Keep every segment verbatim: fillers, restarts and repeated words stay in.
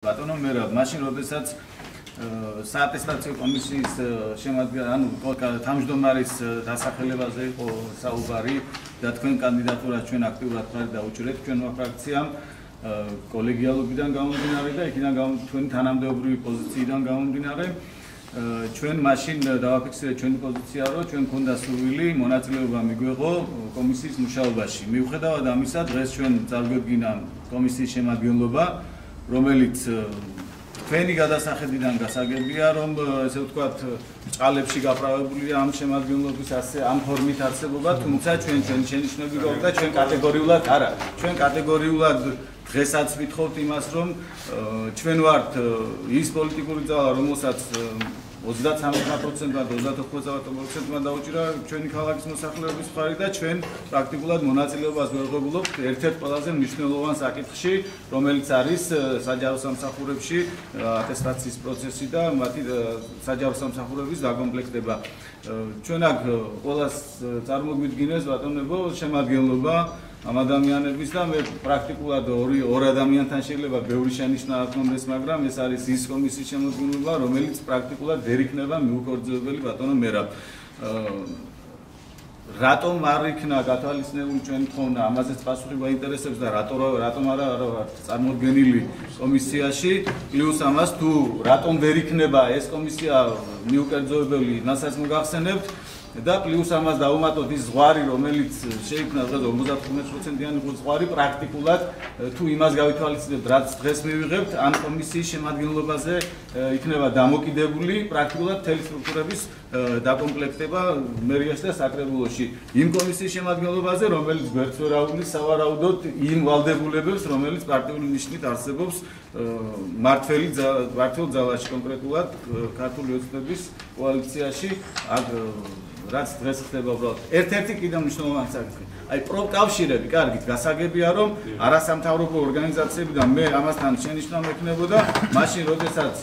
ბატონო მე რა მაშინ როდესაც საატესტაციო კომისიის შემადგენელი ანუ თავმჯდომარის დასახელებაზე იყო საუბარი და თქვენ კანდიდატურას ჩვენ აქტიურად ხარ დაუჭირეთ ჩვენმა ფრაქციამ კოლეგიალობიდან გამომდინარე და იქიდან თქვენი თანამდებობრივი პოზიციიდან გამომდინარე ჩვენ მაშინ დავაფიქსირეთ ჩვენი პოზიცია რომ ჩვენ გქონდა სურვილი მონაწილეობა მიგვეღო კომისიის მუშაობაში მიუხედავად ამისა დღეს ჩვენ წარგვედგინა კომისიის შემადგენლობა რომელიც თქვენი გადასახედიდან გასაგებია რომ ესე ვთქვათ ჭალებში გაправებულია ამ შემადგენლობის ასე ამ ფორმით არსებობა თუმცა ჩვენ ჩვენი შენიშვნები გვაქვს და ჩვენ კატეგორიულად არა ჩვენ კატეგორიულად დღესაც ვითხოვთ იმას რომ ჩვენ ვართ ის პოლიტიკური ძალა რომელსაც ოცდათრამეტ პროცენტად ოცდაოთხ პროცენტად დაუჭირა ჩვენი ქალაქის მოსახლეობის მხარი და ჩვენ პრაქტიკულად მონაწილეობას ვერღებულობთ ერთ-ერთ ყველაზე მნიშვნელოვან საკითხში, რომელიც არის საჯარო სამსახურებში ატესტაციის პროცესი და მათი საჯარო სამსახურების დაკომპლექტება. ჩვენ აქ ყველას წარმოგვიდგინეს ბატონებო შემადგენლობა ამ ადამიანების და მე პრაქტიკულად ორი ორ ადამიანთან შეიძლება ბევრი შენიშვნა აქვთ, მაგრამ ეს არის ის კომისიის შემოქმედება, რომელიც პრაქტიკულად ვერ იქნება მიუკერძოებელი ბატონო მერაბ. რატომ არ იქნა გათვალისწინებული ჩვენი თხოვნა, ამაზეც პასუხი გვაინტერესებს და რატო რატომ არა ვართ წარმოდგენილი კომისიაში, პლუს ამას თუ რატომ ვერ იქნება ეს კომისია მიუკერძოებელი, მასაც მოგახსენებთ. და პლუს ამას დაუმატოთ ის ზღვარი რომელიც შეიქმნა დღეს ოცდათხმეტ პროცენტიანი ზღვარი პრაქტიკულად თუ იმას გავითვალისწინებთ რაც დღეს მივიღებთ ამ კომისიის შემადგენლობაზე იქნება დამოკიდებული პრაქტიკულად მთელი სტრუქტურების დაკომპლექტება მერიაში და საკრებულოში იმ კომისიის შემადგენლობაზე რომელიც გვერდს ვერ აუგლის სავარაუდოდ იმ ვალდებულებებს რომელიც პარტიული ნიშნით არსებობს მართველი მართლ ძალაში კონკრეტულად ქართული ოცნების კოალიციაში აქ რაც დღეს ხდება უბრალოდ ერთ-ერთი კიდევ მნიშვნელოვანი საკითხი. აი პროფკავშირები, კარგით, გასაგებია რომ არასამთავრობო ორგანიზაციებიდან მე ამასთან შენიშვნა მექნებოდა, მაშინ როდესაც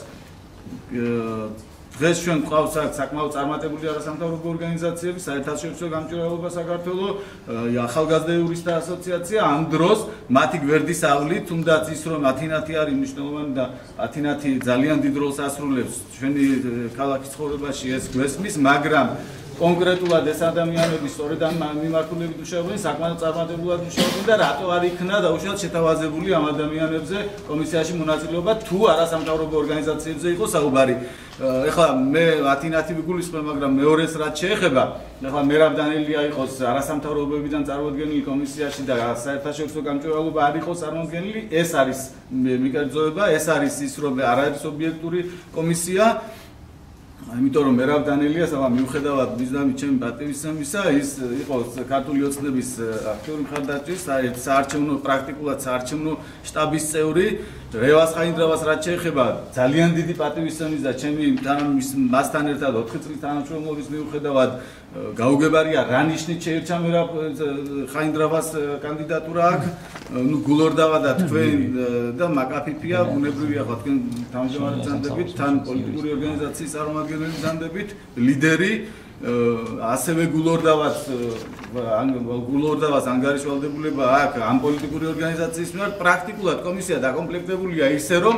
დღეს ჩვენ გვყავს საკმაოდ წარმატებული არასამთავრობო ორგანიზაციები, საერთაშორისო გამჭვირვალობა საქართველოს, ახალგაზრდა იურისტთა ასოციაცია, ამ დროს მათი გვერდის ავლით, თუნდაც ის რომ ათინათი არის მნიშვნელოვანი და ათინათი ძალიან დიდ როლს ასრულებს ჩვენი ქალაქის ცხოვრებაში ეს გვესმის, მაგრამ კონკრეტულად ეს ადამიანები სწორედ ამ მიმართულებით მუშაობენ, საკმაოდ წარმატებულად მუშაობენ და რატო არ იქნა დაუშვათ შეთავაზებული ამ ადამიანებზე კომისიაში მონაწილეობა თუ არასამთავრობო ორგანიზაციებზე იყო საუბარი. ეხლა მე ათინათი ვიგულისხმებ, მაგრამ მეორეს რაც შეეხება, ეხლა მერაბ დანელია იყოს არასამთავრობოებიდან წარმოდგენილი კომისიაში და საერთაშორისო გამჭვირვალობა არ იყოს წარმოდგენილი, ეს არის მიკერძოება, ეს არის ის რომ არ არის ობიექტური კომისია. იმიტომ რომ მერაბ დანელიას ახლა მიუხედავად მისდამი ჩემი პატივისცემისა ის იყო ქართული ოცნების აქტიური მხარდაჭერის საარჩევნო პრაქტიკულად საარჩევნო შტაბის წევრი რევას ხაინდრავას რაც შეეხება ძალიან დიდი პატივისცემის და ჩემი მასთან ერთად ოთხი წლის თანამშრომლობის მიუხედავად გაუგებარია რა ნიშნით შეირჩა მერაბ ხაინდრავას კანდიდატურა აქ ნუ გულორდავა და თქვენ და მაკაფიფია ბუნებრივია ხო თქვენ თავმჯდომარე ძანდებით თან პოლიტიკური ორგანიზაციის წარმომადგენელი ძანდებით ლიდერი ასევე გულორდავას გულორდავას ანგარიშვალდებულება აქ ამ პოლიტიკური ორგანიზაციის მიმართ პრაქტიკულად კომისია დაკომპლექტებულია ისე რომ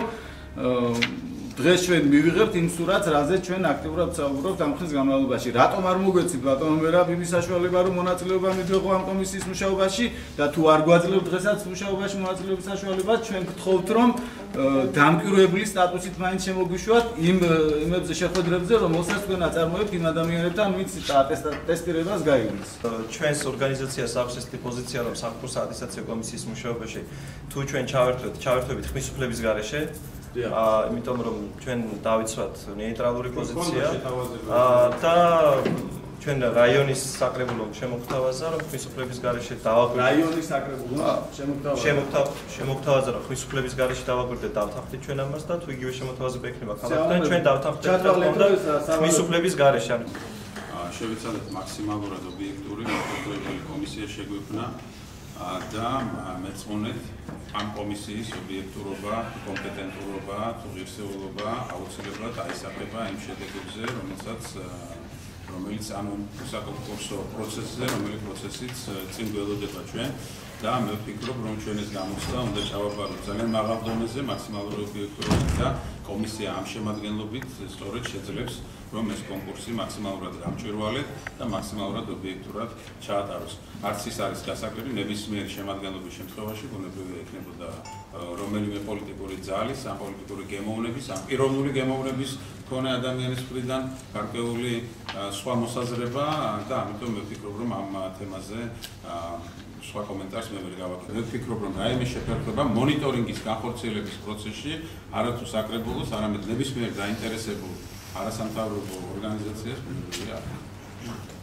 დღეს ჩვენ მივიღებთ იმ სურათს, რაზეც ჩვენ აქტიურად ვსაუბრობთ ამ ხნის განმავლობაში. რატომ არ მოგვეცით ბატონო მერაბ იმის საშუალება რომ მონაწილეობა მივიღო ამ კომისიის მუშაობაში და თუ არ გვაძლევთ დღესაც მუშაობაში მონაწილეობის საშუალებას, ჩვენ გთხოვთ რომ დამკვირვებლის სტატუსით მაინც შემოგვიშვათ იმ იმებზე შეხვედრებზე, რომელსაც თქვენ აწარმოებთ იმ ადამიანებთან, ვინც ტესტირებას გაივლის. ჩვენს ორგანიზაციას აქვს ესეთი პოზიცია, რომ საფუძვლის ატესტაციო კომისიის მუშაობაში თუ ჩვენ ჩავერთვეთ, ჩავერთვებით ხმის უფლების გარეშე აა იმიტომ რომ ჩვენ დავიცვათ ნეიტრალური პოზიცია და ჩვენ რაიონის საკრებულომ შემოგთავაზა რომ ხმის უფლების გარეშე დავაკვირდეთ რაიონის საკრებულომ შემოგთავაზა შემოგთავაზა რომ ხმის უფლების გარეშე დავაკვირდეთ დავთანხმდით ჩვენ ამას და თუ იგივე შემოთავაზება ექნება ქალაქთან ჩვენ დავთანხმდით ხმის უფლების გარეშე შევიცადეთ მაქსიმალურად ობიექტური კონტროლებული კომისია შეგვიქმნა და მეწმუნეთ ამ კომისიის ობიექტურობა, კომპეტენტურობა, ღირსეულობა აუცილებლად აისახება იმ შედეგებზე, რომელსაც რომელიც ამ საკონკურსო პროცესზე, რომელიც პროცესიც წინ გველოდება ჩვენ. და მე ვფიქრობ, რომ ჩვენ ეს გამოცდა უნდა ჩავაბაროთ ძალიან მაღალ დონეზე, მაქსიმალური ობიექტურობით და კომისია ამ შემადგენლობით სწორედ შეძლებს, რომ ეს კონკურსი მაქსიმალურად გამჭვირვალეთ და მაქსიმალურად ობიექტურად ჩაატაროს. არც ის არის გასაკვირი, ნებისმიერი შემადგენლობის შემთხვევაში გონებრივია იქნებოდა რომელიმე პოლიტიკური ძალის, ამ პოლიტიკური გემოვნების, ამ პიროვნული გემოვნების მქონე ადამიანის მხრიდან გარკვეული სხვა მოსაზრება და ამიტომ მე ვფიქრობ, რომ ამ თემაზე სხვა კომენტარს მე ვერ გავაკეთებ. მე ვფიქრობ, რომ რაიმე შეფერხება მონიტორინგის განხორციელების პროცესში არათუ საკრებულოს, არამედ ნებისმიერ დაინტერესებულ არასამთავრობო ორგანიზაციას მიღებული აქვს.